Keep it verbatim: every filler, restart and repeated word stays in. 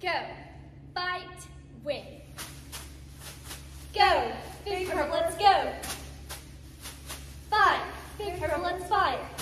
Go. Fight, win. Go. Big purple, let's go. Five. Big purple, let's fire.